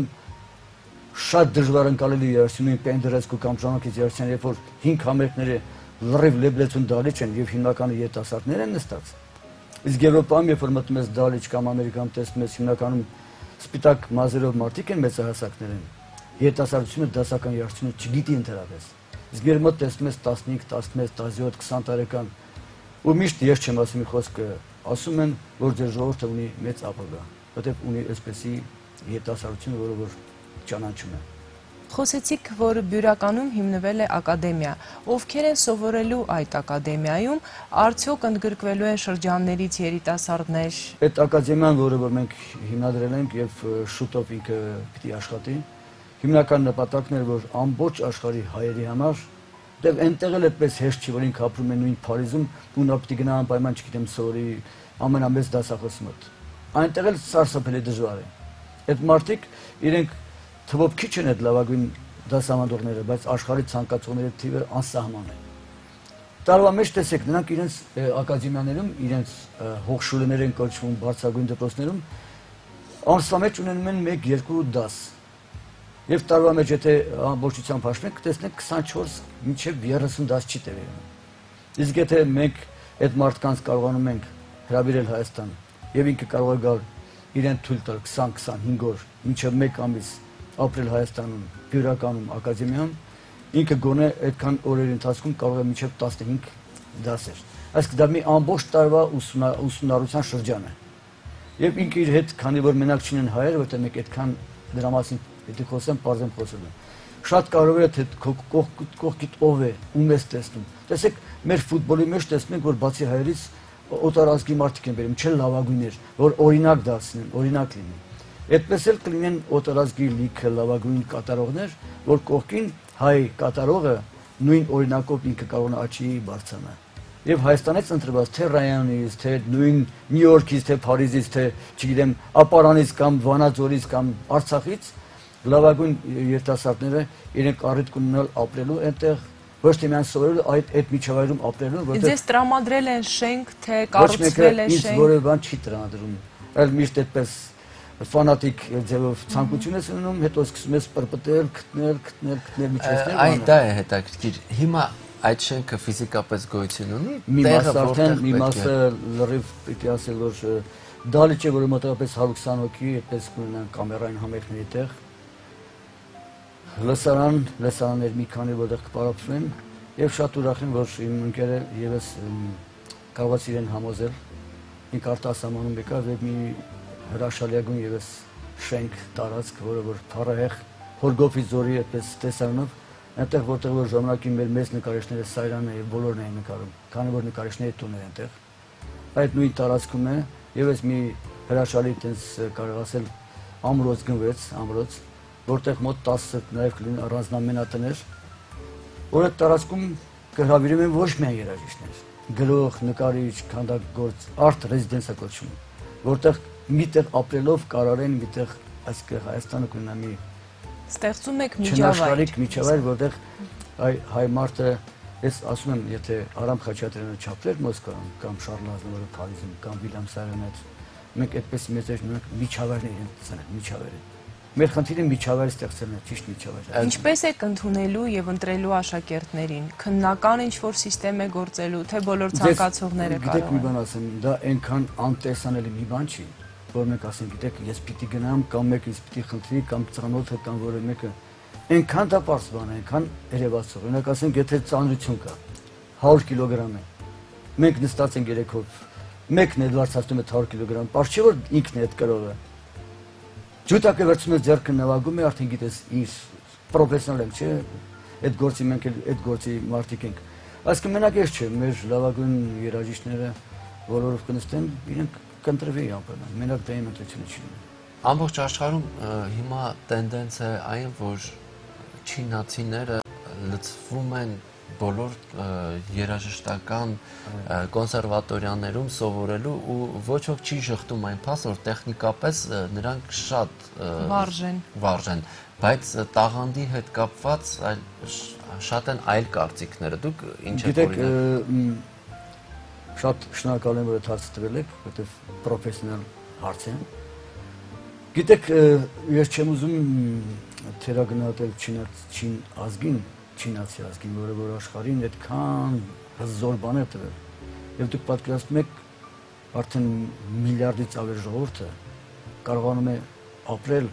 շատ դժվար ընկալելի երաժշտություն Պենդերեսկու կամ ժամանակից երաժշտության, երբ որ 5 համերգները լրիվ լեբլեցուն դահլիճ են եւ հիմնականը երիտասարդներ են նստած։ Իսկ Եվրոպայում երբ որ մտնում ես դահլիճ կամ Ամերիկայում տեսնում ես հիմնականում սպիտակ մազերով մարդիկ են մեծահասակներ են։ Երիտասարդությունը դասական երաժշտությունը չգիտի ընդհանրապես։ Իսկ երբ մոտ տեսնում ես 15, 16, 17, 20 տարեկան ու միշտ ես չեմ ասում մի խոսքը, ասում են, որ ձեր ժողովուրդը ունի մեծ ապագա, որտեղ ունի այսպեսի երիտասարդություն, որը որ ճանաչում է։ Խոսեցիք, որ բյուրականում հիմնվել է ակադեմիա։ Ովքեր են սովորելու այդ ակադեմիայում, արդյոք ընդգրկվելու են շրջաններից երիտասարդներ։ Այդ ակադեմիան, որը որ մենք հիմնադրել ենք եւ շուտով ինքը պիտի աշխատի, հիմնական նպատակն էր, որ ամբողջ աշխարհի հայերի համար, դեռ այնտեղ էլ այդպես հեշտ չի, որ ինքը ապրում է նույն Փարիզում, ու նա պիտի գնա անպայման, չգիտեմ, սովորի ամենամեծ դասախոսի մոտ։ Այնտեղ էլ սարսափելի դժվար է։ Այդ մարդիկ իրենք թվով քիչ են այդ լավագույն դասավանդողները, բայց աշխարհի ցանկացողների թիվը անսահման է։ Տարվա մեջ տեսեք, նրանք իրենց ակադեմիաներում, իրենց հողշուլեներ են կոչվում բարձրագույն դպրոցներում, ամսվա մեջ ունենում են 1-2 դաս։ Եվ տարվա մեջ եթե ամբողջությամբ հաշվենք, կտեսնենք 24 մինչև 30 դաս չի տևում։ Իսկ եթե մենք այդ մարդկանց կարողանում ենք հրավիրել Հայաստան, եւ ինքը կարող է գալ իրեն թույլ տալ 20-25 օր, մինչև 1 ամիս ապրել Հայաստանում, բյուրականում, ակադեմիայում, ինքը գոնե այդքան օրերի ընթացքում կարող է մինչև 15 դասեր։ Այսինքն դա մի ամբողջ տարվա ուսումնառության շրջան է։ Եվ ինքը իր հետ, քանի որ մենակ չունեն հայեր, որտեղ մեկ այդքան դրա մասին պիտի խոսեմ, բարձր խոսելու։ Շատ կարևոր է թե կողքիդ ով է, ում ես տեսնում։ Տեսեք, մեր ֆուտբոլի մեջ տեսնում ենք, որ բացի հայերից օտարազգի մարդիկ են բերում, չէ լավագույններ, որ օրինակ դարձնեն, օրինակ լինեն։ Այդպես էլ կլինեն օտարազգի լիքը լավագույն կատարողներ, որ կողքին հայ կատարողը նույն օրինակով ինքը կարող է աչի բարձրանալ։ Եվ Հայաստանից ընտրված թե Ռայանից, թե նույն Նյու Յորքից, թե Փարիզից, թե չգիտեմ, Ապարանից կամ Վանաձորից կամ Արցախից լավագույն երիտասարդները իրենք առիթ կունենալ ապրելու այնտեղ, ոչ թե միայն սովորելու, այդ միջավայրում ապրելու, որտեղ Ձեզ տրամադրել են շենք, թե կառուցվել է շենք։ Ոչ մեկը որևէ բան չի տրամադրում։ Այլ միշտ այդպես ֆանատիկ ձևով ցանկություն ես ունենում, հետո սկսում ես պրպտել, գտնել միջոցներ։ Այդ դա է հետաքրքիր։ Հիմա այդ շենքը ֆիզիկապես գոյություն ունի։ Մի մասը արդեն, մի մասը լրիվ պիտի ասել, որ դահլիճ է, որը մոտավորապես 120 հոգի, այդպես կունենան կամերային համերգների տեղ։ լսարաններ մի քանի որտեղ կպարապվեն եւ շատ ուրախ եմ, որ իմ ընկերը եւս կարողաց իրեն համոզել, ինք արտասահմանում եկավ եւ մի հրաշալիագույն եւս շենք տարածք, որը որ փառահեղ Հորգոֆի ձորի այդպես տեսարանով, այնտեղ որտեղ որ ժամանակին մեր մեծ նկարիչները Սայրանը եւ բոլորն էին նկարում, քանի որ նկարիչների տունն էր այնտեղ։ Այդ նույն տարածքում է եւս մի հրաշալի այդպես կարող ասել ամրոց գնվեց, ամրոց, որտեղ մոտ 10 նաև կլինի առանձնամենատներ, որ այդ տարածքում կհրավիրում են ոչ միայն երաժիշտներ, գրող, նկարիչ, քանդակագործ, արտ ռեզիդենսա կոչվում, որտեղ միտեղ ապրելով կարարեն միտեղ այսքան Հայաստանը կունենա մի ստեղծում եք միջավայր, որտեղ հայ մարդը, ես ասում եմ, եթե Արամ Խաչատրյանը չափրեր Մոսկվայում կամ Շարլ Ազնավուրը Փարիզում կամ Վիլյամ Սարյանը, մենք այդպես մեծ միջավայրներ են ծնել, միջավայրը։ Մեր խնդիրը միջավայր ստեղծելն է, ճիշտ միջավայր։ Ինչպես եք ընդունելու եւ ընտրելու աշակերտներին։ Քննական ինչ-որ համակարգ է գործելու, թե բոլոր ցանկացողները կարող են։ Գիտեք մի բան ասեմ, դա այնքան անտեսանելի մի բան չի, որ մենք ասենք, գիտեք, ես պիտի գնամ կամ մեկը ինձ պիտի խնդրի կամ ծանոթը կամ որը մեկը։ Այնքան դա պարզ բան է, այնքան երևացող։ Օրինակ ասենք, եթե ծանրություն կա, 100 կիլոգրամ է։ Մենք նստած ենք երեքով, մեկն է դարձածում է 100 կիլոգրամ, պարզ չէ որ ինքն է այդ կրողը։ Ջութակը վերցնում է ձեռքը նվագում է, արդեն գիտես, իր պրոֆեսիոնալ ենք, չէ՞, այդ գործի մենք էլ այդ գործի մարդիկ ենք։ Այսինքն մենակ ես չէ, մեր լավագույն երաժիշտները բոլորով կնստեն, իրենք կընտրվի անպայման, մենակ դա իմ ընտրությունը չի լինի։ Ամբողջ աշխարհում հիմա տենդենց է այն, որ չինացիները լցվում են բոլոր երաժշտական կոնսերվատորիաներում սովորելու ու ոչ ոք չի շղթում այն փաստ, որ տեխնիկապես նրանք շատ վարժեն, բայց տաղանդի հետ կապված շատ են այլ կարծիքները։ Դուք ինչ եք օրինակ։ Շատ շնորհակալ եմ, որ այդ հարցը տվել եք, որտեղ պրոֆեսիոնալ հարց է։ Գիտեք, ես չեմ ուզում թերագնահատել չին ազգին, չինացի ազգին, որը որ աշխարհին այդքան հզոր բան է տվել։ Եվ դուք պատկերացնում եք, արդեն միլիարդից ավել ժողովուրդը կարողանում է ապրել,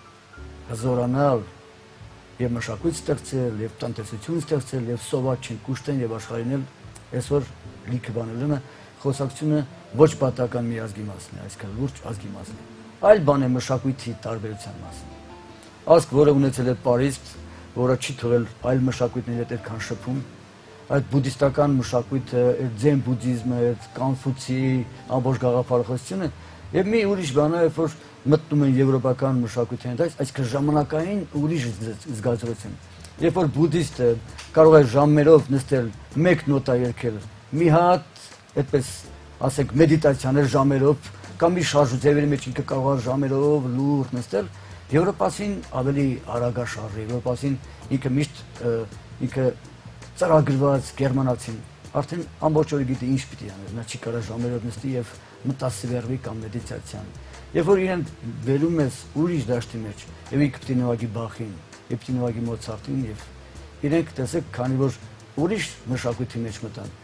հզորանալ եւ մշակույթ ստեղծել, եւ տնտեսություն ստեղծել, եւ սոված չեն կուշտեն եւ աշխարհին էլ այսօր լիքը բաներ է, խոսակցությունը ոչ պատական մի ազգի մասն է, այսքան լուրջ ազգի մասն է։ Այլ բան է մշակույթի տարբերության մասին։ Ազգ, որը ունեցել է Պարիսպ, որը չի թողել այլ մշակույթների հետ այդքան շփում, այդ բուդդիստական մշակույթը, այդ ձեն բուդդիզմը, այդ Կանֆուցի ամբողջ գաղափարախոսությունը եւ մի ուրիշ բան է, որ մտնում են եվրոպական մշակույթի հետ, այսինքն ժամանակային ուրիշ զգացողություն։ Երբ որ բուդդիստը կարող է ժամերով նստել, մեկ նոտա երգել, մի հատ այդպես ասենք մեդիտացիաներ ժամերով կամ մի շարժուձևերի մեջ ինքը կարող է ժամերով լուրջ նստել, Եվրոպացին ավելի արագաշարժ է, Եվրոպացին ինքը միշտ ինքը ծրագրված գերմանացին արդեն ամբողջ օրը գիտի ինչ պիտի աներ, նա չի կարող ժամերով նստի եւ մտածվի կամ մեդիտացիան։ Երբ որ իրեն վերում ես ուրիշ դաշտի մեջ եւ ինքը պիտի նվագի Բախին, եւ պիտի նվագի Մոցարտին եւ իրենք տեսեք, քանի որ ուրիշ մշակույթի մեջ մտան։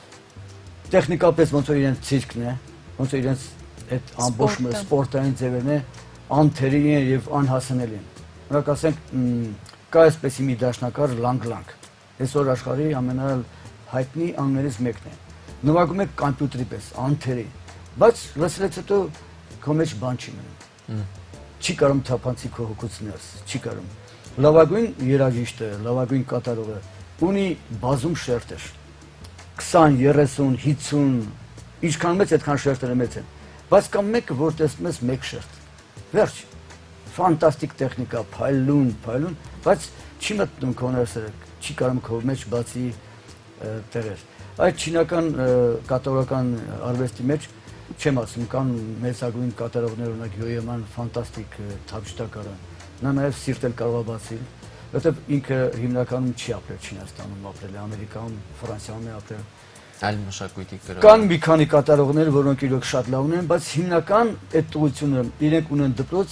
Տեխնիկապես ոնց որ իրենց ցիրկն է, ոնց որ իրենց այդ ամբողջ սպորտային ձևերն է, անթերի են եւ անհասանելի են։ Օրինակ ասենք, կա այսպեսի մի դաշնակար Լանգ, այսօր աշխարհի ամենահայտնի անգլերից մեկն է։ Նվագում է կոմպյուտերի պես, անթերի, բայց լսելուց հետո քո մեջ բան չի մնում։ Չի կարող թափանցի քո հոգուց ներս, չի կարող։ Լավագույն երաժիշտը, լավագույն կատարողը ունի բազում շերտեր։ 20, 30, 50, ինչքան մեծ այդքան շերտերը մեծ են։ Բայց կամ մեկը, որ տեսնում ես մեկ շերտ։ Վերջ, ֆանտաստիկ տեխնիկա, փայլուն, բայց չի մտնում քո ներսերը, չի կարող քո մեջ բացի տեղեր։ Այդ չինական կատարողական արվեստի մեջ չեմ ասում, կան մեծագույն կատարողներ, օրինակ Յոյեման ֆանտաստիկ թավջտակարը, նա նաև սիրտ էլ կարող է բացել, որտեղ ինքը հիմնականում չի ապրել Չինաստանում, ապրել է Ամերիկայում, Ֆրանսիայում է ապրել։ Այլ մշակույթի կրող։ Կան մի քանի կատարողներ, որոնք իրոք շատ լավ ունեն, բայց հիմնական այդ ուղղությունը իրենք ունեն դպրոց,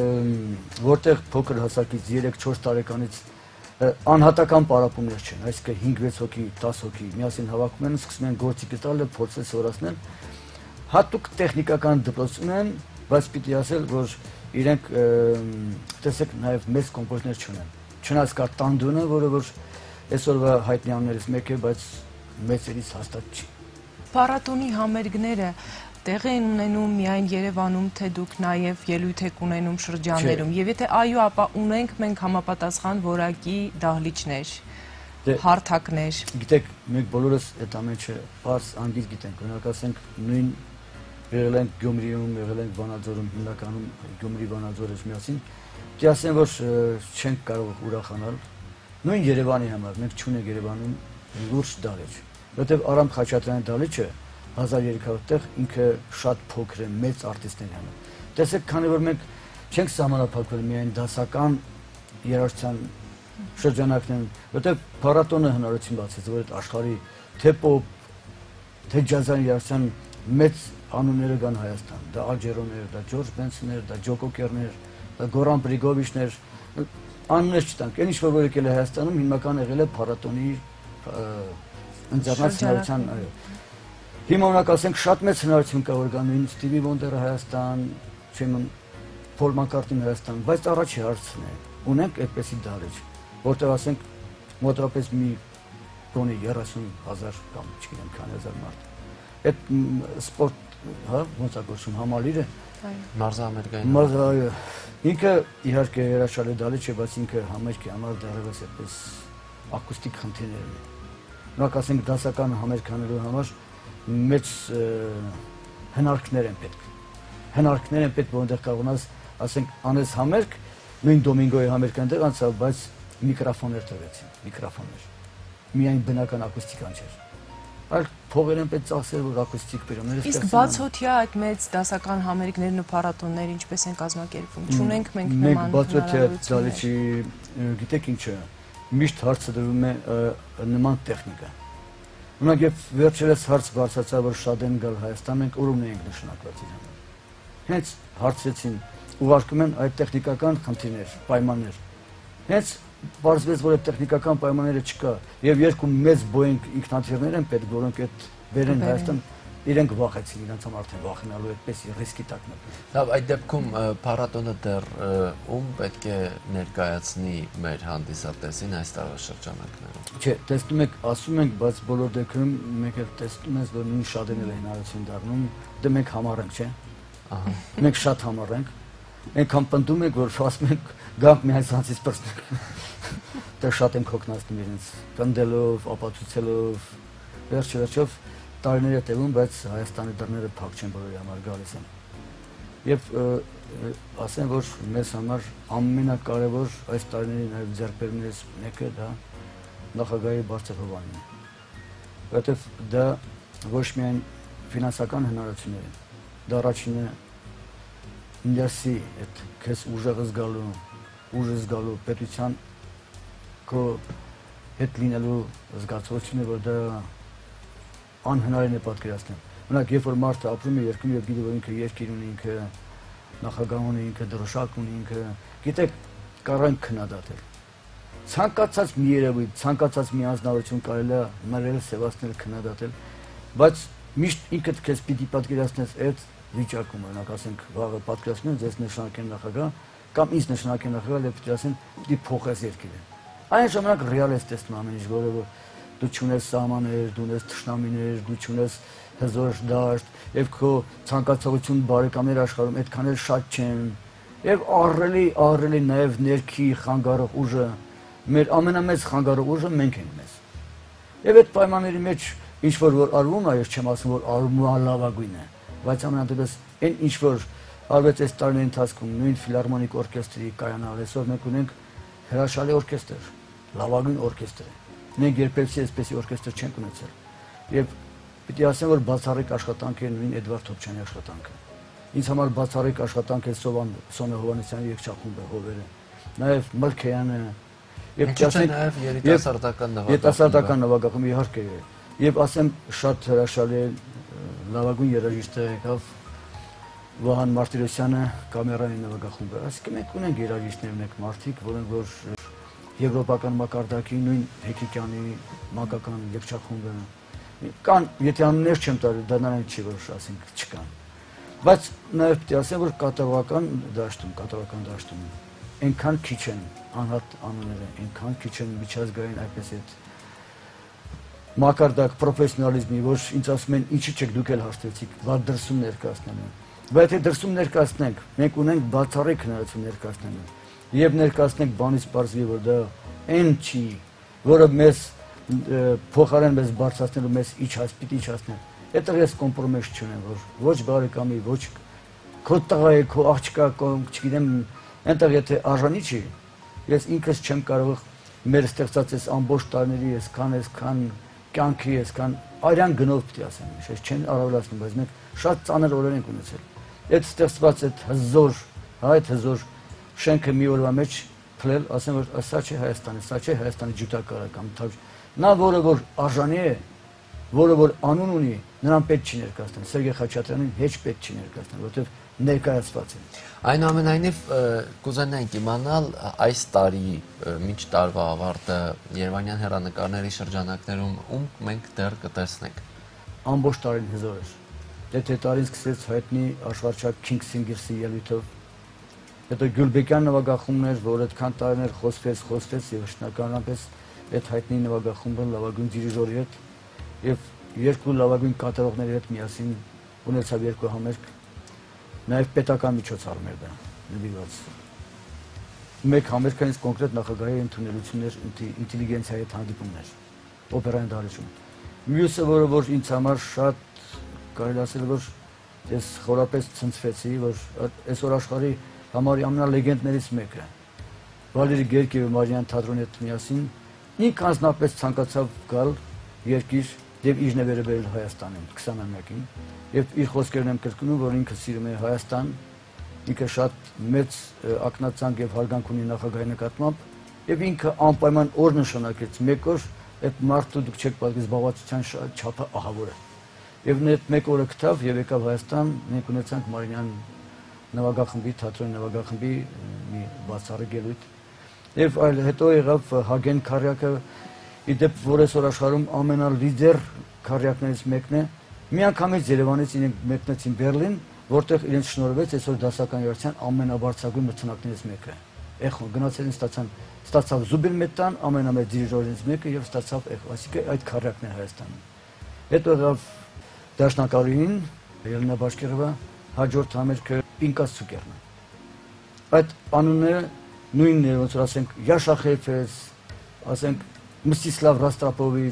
որտեղ փոքր հասակից 3-4 տարեկանից անհատական պարապումներ չեն, այսինքն 5-6 հոգի, 10 հոգի միասին հավաքում են, սկսում են գործի գտալ, փորձել սովորացնել։ Հատուկ տեխնիկական դպրոց ունեն, բայց պիտի ասել, որ իրենք տեսեք նաև մեծ կոմպոզիտորներ չունեն։ չնայած կա տանդունը, որը որ այսօրվա հայտնիներից մեկը, բայց մեծերից հաստատ չի։ Փառատոնի համերգները տեղի են ունենում միայն Երևանում, թե դուք նաև ելույթ եք ունենում շրջաններում, եւ եթե այո, ապա ունենք մենք համապատասխան որակի դահլիճներ, հարթակներ։ Գիտեք, մենք բոլորս այդ ամենը բարձ անգից գիտենք, օրինակ ասենք նույն եղել ենք Գյումրիում, եղել ենք Վանաձորում, հիմնականում Գյումրի Վանաձորից միասին, դե ասեմ, որ չենք կարող ուրախանալ, նույն Երևանի համար, մենք չունենք Երևանում լուրջ դահլիճ, որովհետև Արամ Խաչատրյանի դահլիճը 1300 տեղ ինքը շատ փոքր է մեծ արտիստների համար։ Տեսեք, քանի որ մենք չենք սահմանափակվել միայն դասական երաժշտության շրջանակներում, որովհետև փառատոնը հնարավորություն բացեց, որ այդ աշխարհի թե պոպ, թե ջազային երաժշտության մեծ անունները կան Հայաստան, դա Ալջերոներ, դա Ջորջ Բենսոններ, դա Ջո Կոկերներ, դա Գորան Պրիգովիչներ, անուններ չտանք, այն ինչ որ եկել է Հայաստանում հիմնական եղել է փառատոնի ընձեռնացնության, այո։ Հիմա օրինակ ասենք շատ մեծ հնարավորություն կա որ կա նույն Ստիվի Վոնդերը Հայաստան, չեմ Փոլ Մակկարտին Հայաստան, բայց առաջի հարցն է, ունենք այդպեսի դահլիճ, որտեղ ասենք մոտավորապես մի տոնի 30,000 կամ չգիտեմ քանի հազար մարդ։ Այդ սպորտ, հա, ոնց է կոչվում, համալիրը, մարզահամերգային։ Մարզայը ինքը իհարկե հրաշալի դահլիճ է, բայց ինքը համերգի համար դեռևս այդպես ակուստիկ խնդիրներ ունի։ Օրինակ ասենք դասական համերգանելու համար մեծ հնարքներ են պետք։ Հնարքներ են պետք, որոնց կարող ունես, ասենք, անես համերգ, նույն Դոմինգոյի համերգ այնտեղ անցավ, բայց միկրոֆոններ տվեցին, միկրոֆոններ։ Միայն բնական ակուստիկան չէր։ Այլ փողեր են պետք ծախսել, որ ակուստիկ բերումները Իսկ բացօթյա այդ մեծ դասական համերգներն ու փառատոնները ինչպես են կազմակերպվում։ Չունենք մենք նման բացօթյա դահլիճի, գիտեք ինչ է, միշտ հարցը դրվում է նման տեխնիկա։ Ունակ եւ վերջերս հարց բարձրացավ, որ շատ են գալ Հայաստան, մենք ուրումն ենք նշանակված իրան։ Հենց հարցրեցին, ուղարկում են այդ տեխնիկական խնդիրներ, պայմաններ։ Հենց բարձվեց, որ այդ տեխնիկական պայմանները չկա եւ երկու մեծ Boeing ինքնաթիռներ են պետք, որոնք այդ բերեն Հայաստան, իրենք վախեցին, իրենց համար արդեն վախենալու այդպես ռիսկի տակ մտնել։ Լավ, այդ դեպքում փառատոնը դեռ ում պետք է ներկայացնի մեր հանդիսատեսին այս տարաշրջանակներում։ Չէ, տեսնում եք, ասում ենք, բայց բոլոր դեպքերում մենք էլ տեսնում ենք, որ նույն շատերն են հնարավորություն դառնում, դե մենք համառ ենք, չէ՞։ Ահա։ Մենք շատ համառ ենք։ Այնքան պնդում ենք, որ ասում ենք, գանք միայն ցանցից պրծնենք։ Դե շատ ենք հոգնածնում իրենց, կնդելով, ապացուցելով, վերջերաչով տարիներ է տևում, բայց Հայաստանի դռները փակ չեն բոլորի համար գալիս են։ Եվ ասեմ, որ մեզ համար ամենակարևոր այս տարիների նաև ձեռքբերումներից մեկը դա նախագահի բարձր հովանին է։ Որովհետև դա ոչ միայն ֆինանսական հնարավորություններ են, դա առաջինը ներսի այդ քեզ ուժը զգալու պետության քո հետ լինելու զգացողությունը, որ դա անհնարին է պատկերացնել։ Օրինակ, երբ որ մարդը ապրում է երկրում եւ գիտի, որ ինքը երկիր ունի, ինքը նախագահ ունի, ինքը դրոշակ ունի, ինքը գիտեք, կարող են քննադատել։ Ցանկացած մի երևույթ, ցանկացած մի անձնավորություն կարելի է մերել, սևացնել, քննադատել, բայց միշտ ինքդ քեզ պիտի պատկերացնես այդ վիճակում, օրինակ ասենք, վաղը պատկերացնում ես նշանակեն նախագահ կամ ինձ նշանակեն նախագահ, եւ պիտի ասեն, պիտի փոխես երկիրը։ Այն ժամանակ ռեալ ես տեսնում ամեն ինչ, որը դու չունես սահմաններ, դու ունես թշնամիներ, դու չունես հզոր դաշտ, եւ քո ցանկացողություն բարեկամներ աշխարհում այդքան էլ շատ չեն, եւ ահռելի նաեւ ներքի խանգարող ուժը, մեր ամենամեծ խանգարող ուժը մենք ենք մեզ։ Եվ այդ պայմանների մեջ ինչ որ արվում է, ես չեմ ասում, որ արվում է լավագույնը, բայց ամենատեղս այն ինչ որ արվեց այս տարիների ընթացքում նույն ֆիլհարմոնիկ օրկեստրի կայանալ, այսօր մենք ունենք հրաշալի օրկեստր, լավագույն օրկեստր։ Մենք երբևէ այսպեսի օրկեստր չենք ունեցել։ Եվ պիտի ասեմ, որ բացառիկ աշխատանք է նույն Էդվարդ Թոփչյանի աշխատանքը։ Ինձ համար բացառիկ աշխատանք է Սոնե Հովհաննիսյանի երգչախումբը հովերը, նաև Մլքեյանը, եւ երիտասարդական նվագախումբը իհարկե։ Եվ ասեմ, շատ հրաշալի լավագույն երաժիշտ եկավ Վահան Մարտիրոսյանը կամերային նվագախումբը։ Այսինքն մենք ունենք երաժիշտներ, ունենք մարդիկ, որոնք որ եվրոպական մակարդակի նույն Հեկիկյանի մանկական երգչախումբը կան, եթե անուններ չեմ տալու, դա նրանք չի որ ասենք չկան։ Բայց նաև պետք է ասեմ, որ կատարողական դաշտում այնքան քիչ են անհատ անունները, այնքան քիչ են միջազգային այդպես այդ մակարդակ պրոֆեսիոնալիզմի, որ ինձ ասում են ինչի չեք դուք էլ հաշտեցիք, բա դրսում ներկայացնելու։ Բայց եթե դրսում ներկայացնենք, մենք ունենք բացառիկ հնարավորություն ներկայացնելու։ Եվ ներկայացնենք բանից բարձրի, որ դա այն չի, որը մեզ փոխարեն մեզ բարձրացնելու, մեզ իջած, պիտի իջացնել։ Այդտեղ ես կոմպրոմիս չունեմ, որ ոչ բարեկամի, ոչ քո տղայի, քո աղջկա, չգիտեմ, այնտեղ եթե արժանի չի, ես ինքս չեմ կարող մեր ստեղծած այս ամբողջ տարիների այսքան կյանքի, այսքան արյան գնով պիտի ասեմ, ես չեմ առավելացնում, բայց մենք շատ ծանր օրեր ենք ունեցել։ Այդ ստեղծված այդ հզոր, այդ հզոր շենքը մի օրվա մեջ փլել, ասեմ որ սա չէ Հայաստանը, սա չէ Հայաստանի ջութակարը կամ նա որը որ արժանի է, որը որ անուն ունի, նրան պետք չի ներկայացնել, Սերգեյ Խաչատրյանին հեչ պետք չի ներկայացնել, որովհետև ներկայացված է։ Այնուամենայնիվ կուզենայինք իմանալ այս տարի մինչ տարվա ավարտը Երևանյան հեռանկարների շրջանակներում ում մենք դեռ կտեսնենք։ Ամբողջ տարին հզոր էր։ Եթե տարին սկսեց հայտնի Աշխարհչակ King Singer-ի ելույթով, հետո Գյուլբեկյան նվագախումն էր, որ այդքան տարիներ խոսվեց եւ շնորհականապես այդ հայտնի նվագախումբը լավագույն դիրիժորի հետ եւ երկու լավագույն կատարողների հետ միասին ունեցավ երկու համերգ, նաեւ պետական միջոցառումներ դա նվիրված։ Մեկ համերգը ինձ կոնկրետ նախագահի ընդունելություններ, ինտելիգենցիայի հետ հանդիպումներ, օպերային դահլիճում։ Մյուսը, որ ինձ համար շատ կարելի ասել, որ ես խորապես ցնցվեցի, որ այսօր աշխարհի համարի ամենալեգենդներից մեկը Վալերի Գերգիևը Մարիյան թատրոնի հետ միասին ինքը անձնապես ցանկացավ գալ երկիր եւ իր նվերը բերել Հայաստանին 21-ին եւ իր խոսքերն եմ կրկնում, որ ինքը սիրում է Հայաստան, ինքը շատ մեծ ակնածանք եւ հարգանք ունի նախագահի նկատմամբ եւ ինքը անպայման օր նշանակեց մեկ օր այդ մարդու դուք չեք պատկերացնում զբաղվածության չափը ահավոր է եւ այդ մեկ օրը գտավ եւ եկավ Հայաստան, մենք ունեցանք Մարիյան նվագախմբի, թատրոնի նվագախմբի մի բացառիկ ելույթ եւ այլ հետո եղավ Հագեն Քարյակը, իդեպ որ այսօր աշխարհում ամենալիդեր քարյակներից մեկն է, միանգամից Երևանից իրենք մեկնեցին Բերլին, որտեղ իրենց շնորհվեց այսօր դասական երաժշտության ամենաբարձրագույն մրցանակներից մեկը։ Էխո գնացել ստացավ Զուբերմետան, ամենամեծ դիրիժորներից մեկը եւ ստացավ Էխո, այսինքն այդ քարյակն է Հայաստանում։ Հետո եղավ Դաշնակալին, Ելնա Բաշկիրովա, հաջորդ համերգը Պինկաս Ցուկերն։ Այդ անունները նույնն է, ոնց որ ասենք Յաշախեֆես, ասենք Մստիսլավ Ռաստրապովիչ,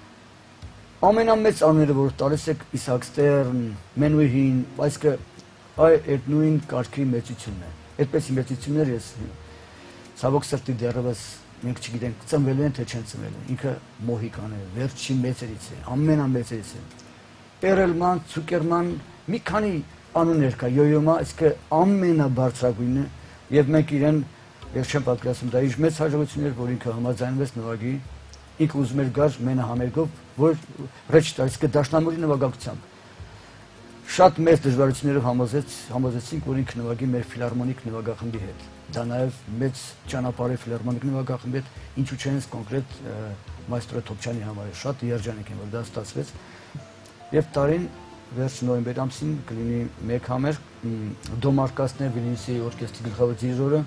ամենամեծ անունները, որ տալիս եք Իսահակ Ստերն, Մենուհին, այսինքն այդ նույն կարգի մեծությունն է։ Այդպես մեծություններ ես ցավոք սրտի դեռևս մենք չգիտենք ծնվել են թե չեն ծնվել։ Ինքը մոհիկան է, վերջի մեծերից է, ամենամեծերից է։ Պերելման, Ցուկերման, մի քանի անուններ կա, Յոյոմա, այսինքն ամենաբարձրագույնը եւ մենք իրեն ես չեմ պատկերացնում, դա իր մեծ հաջողություններ, որ ինքը համաձայնվեց նվագի, ինքը ուզում էր գար մենահամերգով, որ ռեչիտալ, այսինքն դաշնամուրի նվագակցությամբ։ Շատ մեծ դժվարություններով համոզեցինք, որ ինքը նվագի մեր ֆիլհարմոնիկ նվագախմբի հետ։ Դա նաև մեծ ճանապարհ է ֆիլհարմոնիկ նվագախմբի հետ, ինչու՞ չէ հենց կոնկրետ մայստրո Թոփչյանի համար շատ երջանիկ եմ, որ դա ստացվեց։ Եվ տարին վերջ նոյեմբեր ամսին կլինի մեկ համերգ Դոմարկասն է Վիլնյուսի օրկեստրի գլխավոր դիրիժորը,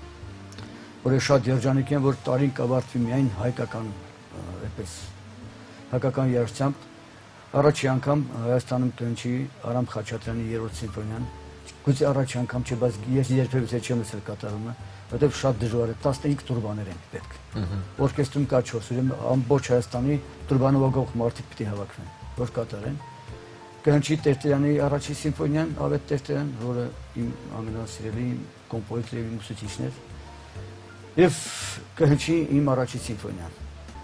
որը շատ երջանիկ են, որ տարին կավարտվի միայն հայկական այդպես հայկական երաժշտությամբ։ Առաջի անգամ Հայաստանում կհնչի Արամ Խաչատրյանի 3-րդ սիմֆոնիան։ Գուցե առաջի անգամ չէ, բայց ես երբևէ չեմ լսել կատարումը, որտեղ շատ դժվար է, 15 տուրբաներ են պետք։ Օրկեստրում կա 4, ամբողջ Հայաստանի տուրբանովագող մարդիկ պիտի հավաքվեն, որ կատարեն։ Կհնչի Տերտերյանի առաջի սիմֆոնիան, Ավետ Տերտերյան, որը իմ ամենասիրելի կոմպոզիտորը եւ ուսուցիչն էր, եւ կհնչի իմ առաջի սիմֆոնիան։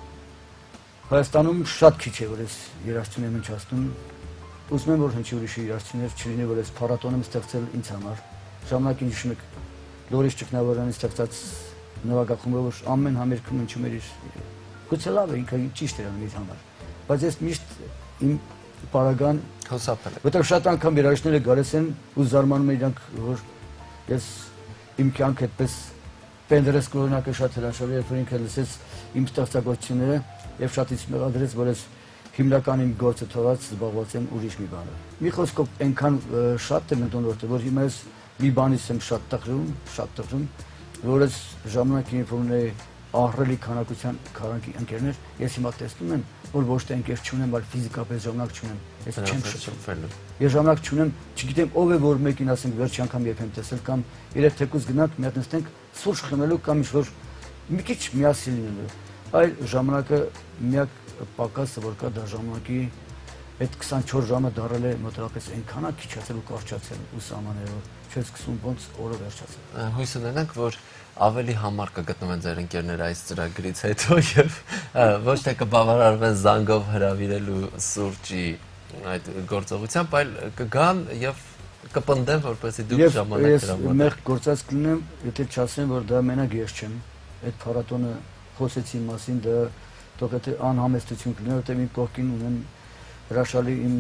Հայաստանում շատ քիչ է, որ ես երաժշտություն եմ հնչացնում, ուզում եմ, որ հնչի ուրիշի երաժշտություններ, չլինի, որ ես փառատոն եմ ստեղծել ինձ համար։ Ժամանակ հիշում եք Լորիս Ճգնավորյանի ստեղծած նվագախումբը, որ ամեն համերգում հնչում էր իր։ Գուցե լավ է, ինքը ճիշտ էր անում իր համար, բայց ես միշտ իմ պարագան հուսափել եմ։ Որտեղ շատ անգամ երաժիշտները գալիս են ու զարմանում են իրանք, որ ես իմ կյանքը այդպես Պենդերես կորոնակը շատ հրաշալի էր, որ ինքը լսեց իմ ստեղծագործությունները եւ շատ ինձ մեղադրեց, որ ես հիմնական իմ գործը թողած զբաղված եմ ուրիշ մի բանով։ Մի խոսքով այնքան շատ եմ ընդունորտը, որ հիմա ես մի բանից եմ շատ տխրում, որ այս ժամանակի ինֆորմացիայի ահռելի քանակի ընկերներ, ես հիմա տեսնում եմ, որ ոչ թե ընկեր չունեմ, այլ ֆիզիկապես ժամանակ չունեմ, ես չեմ շփվում։ Ես ժամանակ չունեմ, չգիտեմ ով է որ մեկին ասենք վերջի անգամ երբ եմ տեսել կամ երեք թեկուզ գնանք մի հատ նստենք սուրճ խմելու կամ ինչ-որ մի քիչ միասին լինելու։ Այլ ժամանակը միակ պակասը որ կա դա ժամանակի այդ 24 ժամը դարել է մոտավորապես այնքան քիչացել ու կարճացել ու սահմաններով չես սկսում ոնց օրը վերջացել։ Հույս ունենանք, որ ավելի համար կգտնվեն ձեր ընկերները այս ծրագրից հետո եւ ոչ թե կբավարարվեն զանգով հրավիրելու սուրճի այդ գործողությամբ, այլ կգան եւ կպնդեն, որպեսզի դուք ժամանակ դրամատիկ։ Ես մեղ գործած կլինեմ, եթե չասեմ, որ դա մենակ ես չեմ։ Այդ փառատոնը խոսեցի մասին, դա թող եթե անհամեստություն կլինի, որտեղ իմ կողքին ունեմ հրաշալի իմ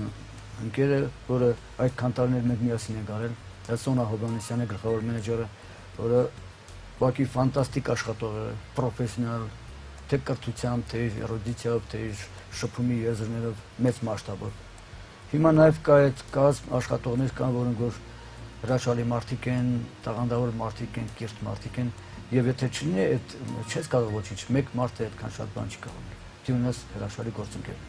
ընկերը, որը այդ քանտարներ մենք միասին ենք արել, Սոնա Հոբանեսյանը գլխավոր մենեջերը, որը ուղղակի ֆանտաստիկ աշխատող է, պրոֆեսիոնալ, թե կրթությամբ, թե էրոդիցիայով, թե շփումի եզրներով մեծ մասշտաբով։ Հիմա նաև կա այդ կազմ աշխատողներ կան, որոնք որ հրաշալի մարդիկ են, տաղանդավոր մարդիկ են, կիրթ մարդիկ են, եւ եթե չլինի այդ չես կարող ոչինչ, մեկ մարդ է այդքան շատ բան չի կարող։ Դու ունես հրաշալի գործընկերներ։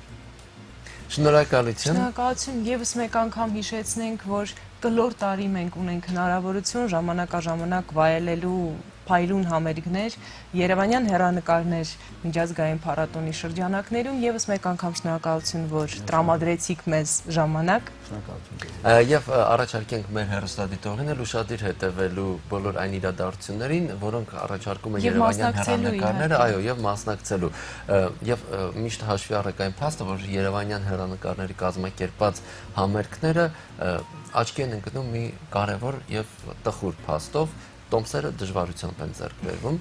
Շնորհակալություն։ Շնորհակալություն, եւս մեկ անգամ հիշեցնենք, որ կլոր տարի մենք ունենք հնարավորություն ժամանակաժամանակ վայելելու փայլուն համերգներ, Երևանյան հեռանկարներ միջազգային փառատոնի շրջանակներում եւս մեկ անգամ շնորհակալություն, որ տրամադրեցիք մեզ ժամանակ։ Շնորհակալություն։ Եվ առաջարկենք մեր հեռուստադիտողին էլ ուշադիր հետևելու բոլոր այն իրադարձություններին, որոնք առաջարկում են Երևանյան հեռանկարները, այո, եւ մասնակցելու։ Եվ միշտ հաշվի առեք այն փաստը, որ Երևանյան հեռանկարների կազմակերպած համերգները աչքի են ընկնում մի կարևոր եւ տխուր փաստով, տոմսերը դժվարությամբ են ձեռք բերվում։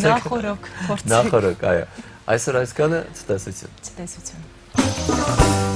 Նախորոք, այո։ Այսօր այսքանը, ցտեսություն։ Ցտեսություն։